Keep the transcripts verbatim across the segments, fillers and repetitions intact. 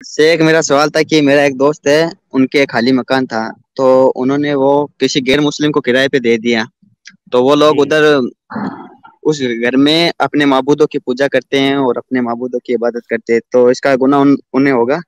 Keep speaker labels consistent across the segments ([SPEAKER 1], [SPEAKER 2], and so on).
[SPEAKER 1] شیخ میرا سوال تھا کہ میرا ایک دوست ہے، ان کے خالی مکان تھا، تو انہوں نے وہ کسی غیر مسلم کو کرائے پہ دے دیا، تو وہ لوگ
[SPEAKER 2] جی
[SPEAKER 1] ادھر اس گھر میں اپنے معبودوں کی پوجا کرتے ہیں اور اپنے معبودوں کی عبادت کرتے ہیں، تو اس کا گناہ ان, انہیں ہوگا؟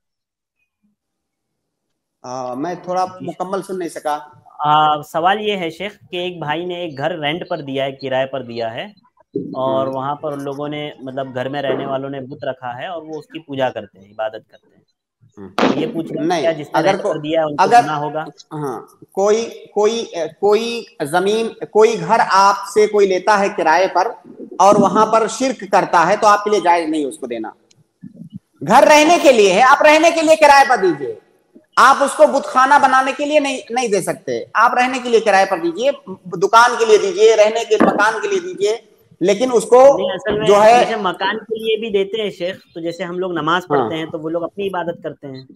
[SPEAKER 2] آ, میں تھوڑا مکمل سن نہیں سکا.
[SPEAKER 3] آ, سوال یہ ہے شیخ کہ ایک بھائی نے ایک گھر رینٹ پر دیا ہے، کرائے پر دیا ہے، اور وہاں پر ان لوگوں نے مطلب گھر میں رہنے والوں نے بت رکھا ہے اور وہ اس کی پوجا کرتے ہیں، عبادت کرتے ہیں. تو یہ پوچھ رہے ہیں
[SPEAKER 2] نہیں،
[SPEAKER 3] کیا جس نے
[SPEAKER 2] اگر
[SPEAKER 3] رینٹ
[SPEAKER 2] کو
[SPEAKER 3] پر دیا ہے ان کو
[SPEAKER 2] اگر
[SPEAKER 3] گناہ ہوگا؟
[SPEAKER 2] ہاں کوئی کوئی کوئی زمین کوئی گھر آپ سے کوئی لیتا ہے کرائے پر اور وہاں پر شرک کرتا ہے تو آپ کے لیے جائز نہیں اس کو دینا. گھر رہنے کے لیے ہے، آپ رہنے کے لیے کرائے پر دیجئے، آپ اس کو بت خانہ بنانے کے لیے نہیں نہیں دے سکتے. آپ رہنے کے لیے کرائے پر دیجئے، دکان کے لیے دیجئے، رہنے کے مکان کے لیے دیجئے، لیکن اس کو
[SPEAKER 3] نہیں، اصل میں
[SPEAKER 2] جو ہے
[SPEAKER 3] جیسے مکان کے لیے بھی دیتے ہیں شیخ، تو جیسے ہم لوگ نماز
[SPEAKER 2] ہاں
[SPEAKER 3] پڑھتے ہیں تو وہ لوگ اپنی عبادت کرتے ہیں.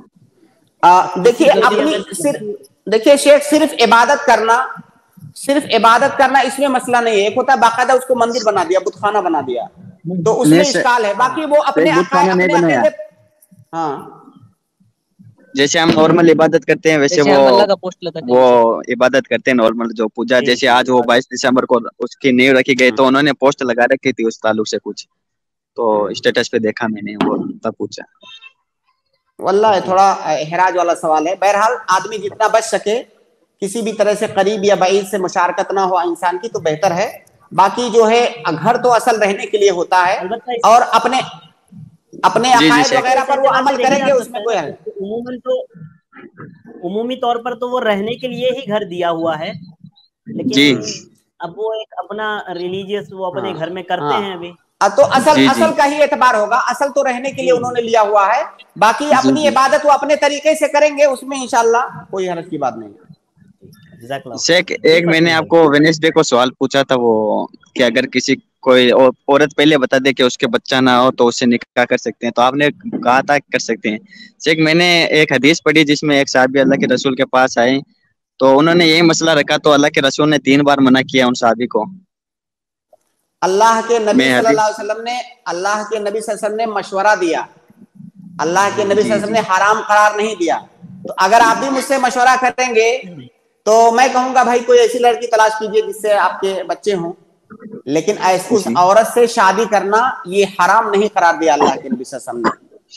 [SPEAKER 2] دیکھیے
[SPEAKER 3] کسی کو بھی
[SPEAKER 2] اپنی
[SPEAKER 3] اگر
[SPEAKER 2] صرف دیکھیے شیخ صرف عبادت کرنا صرف عبادت کرنا اس میں مسئلہ نہیں ہے. ایک ہوتا ہے باقاعدہ اس کو مندر بنا دیا، بت خانہ بنا دیا، تو اس میں اشکال ہے. باقی وہ اپنے
[SPEAKER 1] ایک بت خانہ نہیں
[SPEAKER 2] اپنے
[SPEAKER 1] بنایا،
[SPEAKER 2] عقیدے. ہاں
[SPEAKER 1] جیسے ہم نارمل عبادت کرتے ہیں ویسے وہ وہ عبادت کرتے ہیں نارمل جو پوجا.
[SPEAKER 3] جی
[SPEAKER 1] جیسے
[SPEAKER 3] جی
[SPEAKER 1] آج وہ بائیس دسمبر کو اس کی نیو رکھی گئی تو انہوں نے پوسٹ لگا رکھی تھی اس تعلق سے کچھ، تو اسٹیٹس پہ دیکھا میں نے، وہ تب پوچھا.
[SPEAKER 2] واللہ
[SPEAKER 3] جی
[SPEAKER 2] تھوڑا احراج والا سوال ہے. بہرحال آدمی جتنا بچ سکے، کسی بھی طرح سے قریب یا بعید سے مشارکت نہ ہو انسان کی، تو بہتر ہے. باقی جو ہے گھر تو اصل رہنے کے لیے ہوتا ہے،
[SPEAKER 3] البتہ
[SPEAKER 2] اور اپنے اپنے
[SPEAKER 1] جی جی
[SPEAKER 2] عقائد
[SPEAKER 1] شیخ.
[SPEAKER 2] وغیرہ
[SPEAKER 3] اس
[SPEAKER 2] پر وہ
[SPEAKER 3] اعتبار سے
[SPEAKER 2] عمل
[SPEAKER 3] دیکھا
[SPEAKER 2] کریں
[SPEAKER 3] جا
[SPEAKER 2] گے، اس میں
[SPEAKER 3] سکتا ہے
[SPEAKER 2] کوئی
[SPEAKER 3] نا
[SPEAKER 2] حل.
[SPEAKER 3] کہ عموماً تو عمومی طور پر تو وہ رہنے کے لیے ہی گھر دیا ہوا ہے، لیکن
[SPEAKER 1] جی
[SPEAKER 3] اب وہ ایک اپنا ریلیجیس وہ اپنے
[SPEAKER 2] ہاں
[SPEAKER 3] گھر میں کرتے
[SPEAKER 2] ہاں
[SPEAKER 3] ہیں ابھی.
[SPEAKER 2] تو اصل
[SPEAKER 1] جی جی
[SPEAKER 2] اصل کا ہی اعتبار ہوگا. اصل تو رہنے کے لیے
[SPEAKER 3] جی
[SPEAKER 2] انہوں نے لیا ہوا ہے، باقی
[SPEAKER 1] جی
[SPEAKER 2] اپنی
[SPEAKER 1] جی
[SPEAKER 2] عبادت وہ اپنے طریقے سے کریں گے، اس میں انشاءاللہ کوئی حرج کی بات نہیں.
[SPEAKER 3] جزاک اللہ
[SPEAKER 1] شیخ
[SPEAKER 3] خیر. جی
[SPEAKER 1] ایک میں نے
[SPEAKER 3] فرمائیے
[SPEAKER 1] آپ کو وینسڈے کو سوال پوچھا تھا، وہ کہ اگر کسی کوئی عورت پہلے بتا دے کہ اس کے بچہ نہ ہو تو اس سے نکاح کر سکتے ہیں، تو آپ نے کہا تھا کر سکتے ہیں. شیخ میں نے ایک حدیث پڑھی جس میں ایک صحابی اللہ کے رسول کے پاس آئے تو انہوں نے یہی مسئلہ رکھا، تو اللہ کے رسول نے تین بار منع کیا ان صحابی کو.
[SPEAKER 2] اللہ کے نبی
[SPEAKER 1] میں
[SPEAKER 2] صلی اللہ
[SPEAKER 1] حدیث
[SPEAKER 2] علیہ وسلم نے اللہ کے نبی صلی اللہ علیہ وسلم نے مشورہ دیا، اللہ کے نبی صلی اللہ
[SPEAKER 1] جی
[SPEAKER 2] علیہ وسلم
[SPEAKER 1] جی
[SPEAKER 2] نے حرام قرار نہیں دیا. تو اگر آپ بھی مجھ سے مشورہ کریں گے تو میں کہوں گا بھائی کوئی ایسی لڑکی تلاش کیجئے جس سے آپ کے بچے ہوں، لیکن اس
[SPEAKER 1] جی
[SPEAKER 2] عورت سے شادی کرنا یہ حرام نہیں قرار دیا اللہ کے نبی صلی اللہ علیہ وسلم نے.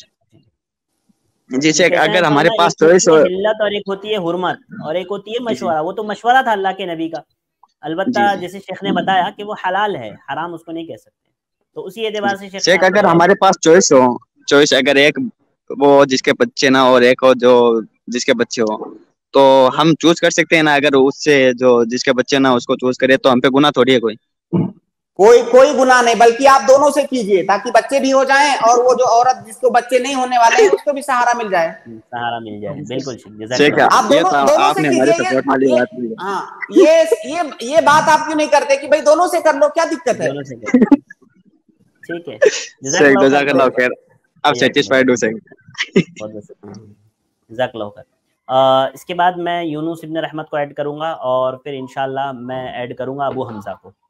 [SPEAKER 1] جی شیخ
[SPEAKER 3] کہتے ہیں
[SPEAKER 1] اگر
[SPEAKER 3] تو
[SPEAKER 1] ہمارے
[SPEAKER 3] نا ایک
[SPEAKER 1] پاس
[SPEAKER 3] ہوتی
[SPEAKER 1] چوائس
[SPEAKER 3] ہے
[SPEAKER 1] ہو.
[SPEAKER 3] حلت اور ایک ہوتی ہے حرمت اور ایک ہوتی ہے
[SPEAKER 1] جی
[SPEAKER 3] مشورہ. وہ تو مشورہ تھا اللہ کے نبی کا، البتہ
[SPEAKER 1] جی جی
[SPEAKER 3] جیسے شیخ نے بتایا کہ وہ حلال ہے، حرام اس کو نہیں کہہ سکتے. تو اسی اعتبار سے شیخ نے
[SPEAKER 1] شیخ
[SPEAKER 3] آپ کو
[SPEAKER 1] اگر
[SPEAKER 3] جواب
[SPEAKER 1] ہمارے پاس چوائس ہو چوائس اگر ایک وہ جس کے بچے نہ اور ایک ہو جو جس کے بچے ہو، تو ہم چوز کر سکتے ہیں نا. اگر اس سے جو جس کے بچے نہ اس کو چوز کرے تو ہم پہ گناہ تھوڑی ہے کوئی.
[SPEAKER 2] کوئی کوئی گناہ نہیں، بلکہ آپ دونوں سے کیجئے تاکہ بچے بھی ہو جائیں اور وہ جو عورت جس کو بچے نہیں ہونے والے ہیں اس کو بھی سہارا مل جائے.
[SPEAKER 3] سہارا مل جائے. بالکل جزاک
[SPEAKER 1] ٹھیک
[SPEAKER 3] اللہ
[SPEAKER 1] ہے،
[SPEAKER 3] خیر.
[SPEAKER 2] آپ
[SPEAKER 1] یہ
[SPEAKER 2] دونوں
[SPEAKER 1] تو
[SPEAKER 2] دونوں
[SPEAKER 1] آپ
[SPEAKER 2] سے
[SPEAKER 1] نے ہمارے
[SPEAKER 2] کیجئے.
[SPEAKER 1] سپورٹ والی
[SPEAKER 2] یہ
[SPEAKER 1] بات کی.
[SPEAKER 2] ہاں یہ یہ یہ بات آپ کیوں نہیں کرتے کہ بھائی دونوں سے کر لو، کیا دقت ہے؟
[SPEAKER 3] دونوں سے کر لیں. ٹھیک ہے، جزاک اللہ خیر.
[SPEAKER 1] جزاک اللہ خیر. آپ
[SPEAKER 3] حیاکم اللہ.
[SPEAKER 1] سیٹسفائیڈ ہو سکتے.
[SPEAKER 3] بہت بہت جزاک اللہ خیر. اس کے بعد میں یونس ابن رحمت کو ایڈ کروں گا اور پھر انشاءاللہ میں ایڈ کروں گا ابو حمزہ کو.